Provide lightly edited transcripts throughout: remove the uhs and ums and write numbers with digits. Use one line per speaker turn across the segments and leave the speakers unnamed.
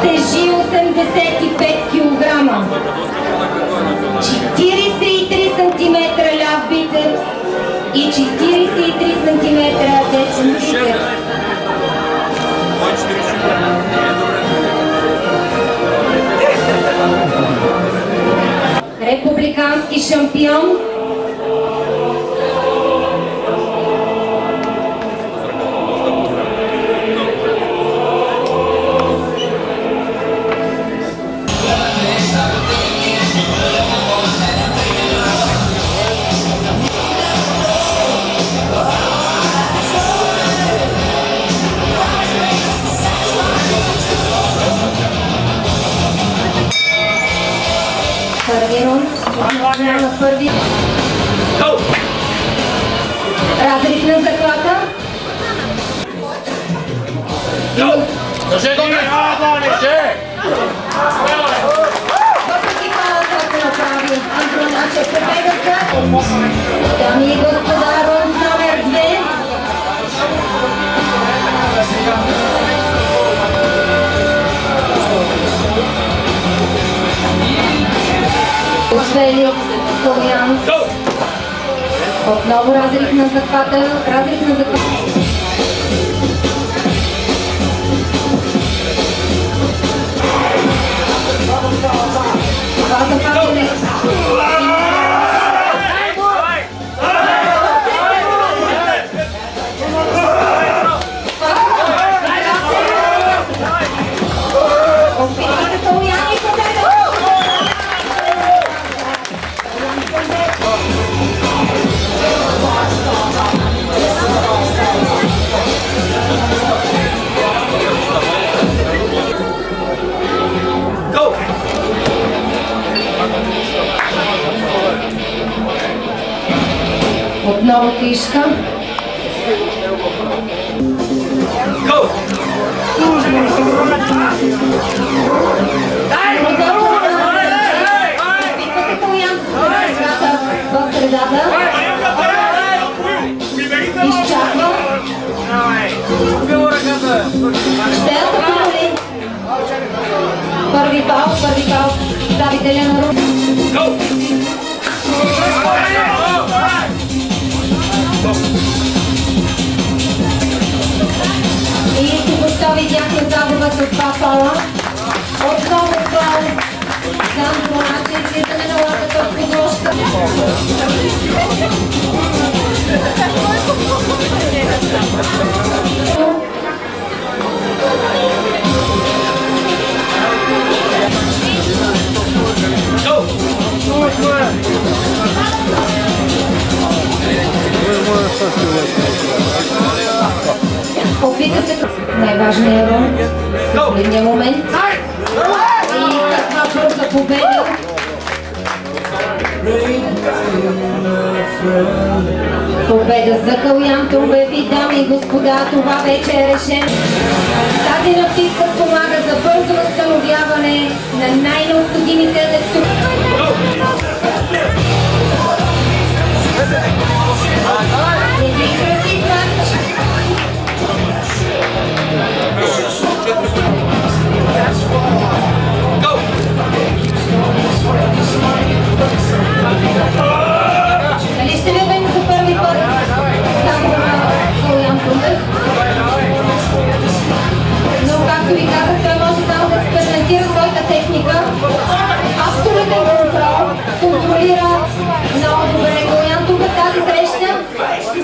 Тежи 85 кг. 43 см ляв бицепс и 43 см десен бицепс. Републикански шампион. Първи рунд, на първи. Разрив на заклата. Въпреки палата, ако направи Антоначе победата. Дами и господа, рунд номер 2. Успели Калуян. Отново разрив на захвата. Разрив на захвата. Това западане. Опитва се Калуян и победа. Отново кишка. В средата. Изчаква. Ще атакува. Първи пал. Правителя на рунд. И току-що видяхме загуба с два пола. Отново пол. За Антоначе, слизане на лапата от подложка. Опита се най-важният рунд, последния момент. И каква бърза победа. Победа за Калуян обяви, дами и господа, това вече е решено. Тази напитка спомага за бързо възстановяване на най-необходимите електрони. Един красив матч. Дали ще видим за първи път само на Калуян Тумев? Но както ви казах, той може само да експериментира своята техника. Абсолютен контрол, контролира много добре Калуян Тумев тази среща.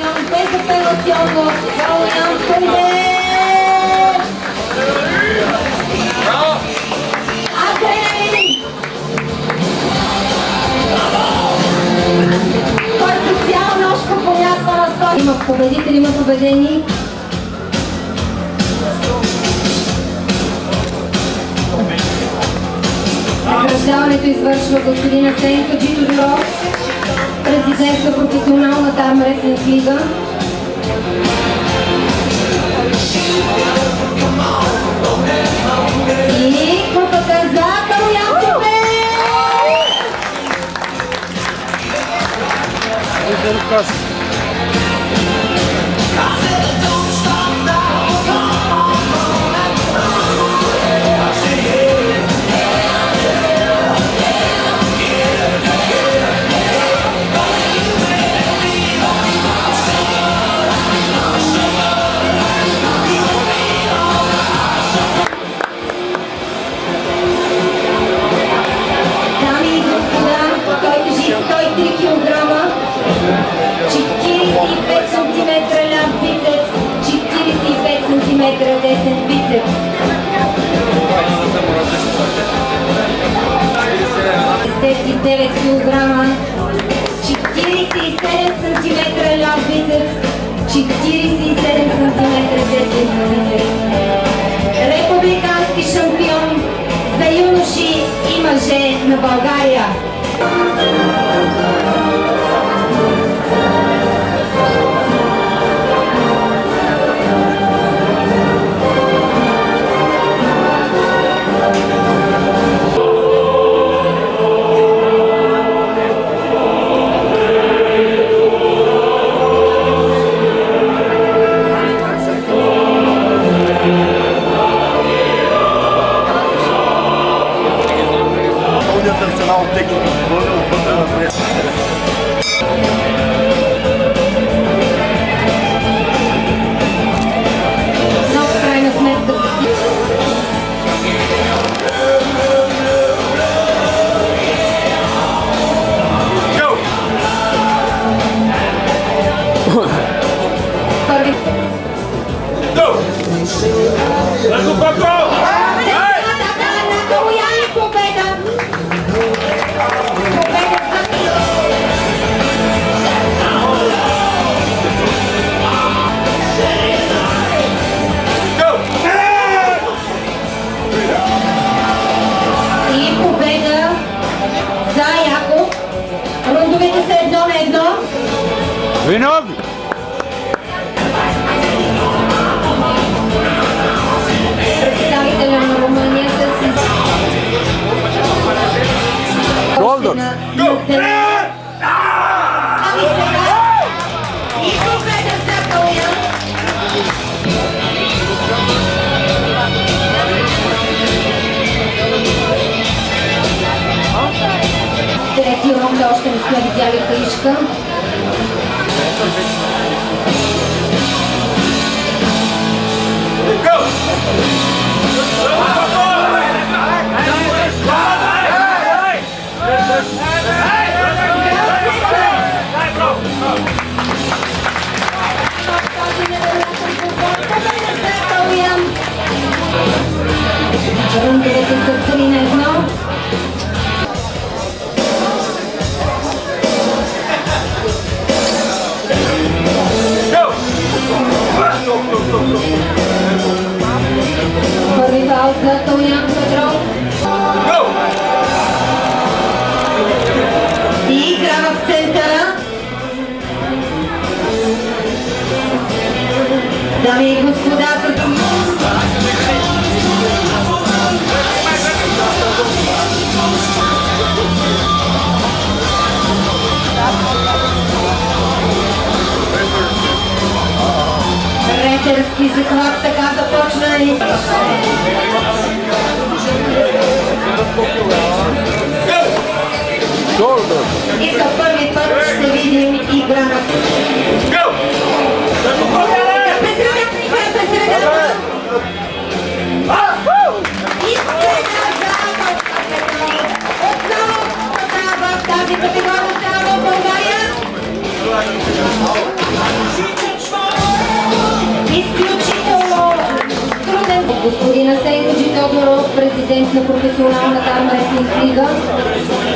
Калоян безапелационно. Калоян пойде! Адреналин! Който цяла нощ попонясва на стоя. Има победители, има победени. Награждаването извършва господин Асен Хаджитодоров, президент на професионалната армреслинг лига. И купата за Калоян Топе! Десен бицепс. 59 килограма, 47 сантиметра ляв бицепс, 47 сантиметра десен бицепс. Републикански шампион за юноши и мъже на България.
Виновни!
Представителя на Румъния с
Голдър!
Ами сега и победа за Калоян. Трети раунд още не сме видяли каишка. Рундовете са 3-1. Първи фаул за Калоян Петров. И игра в центъра. Дами и господа, ретерски захват, така започна и... И за първи път ще видим игра на... И победа за отново в тази категория в България. президент на професионалната армрестлинг лига.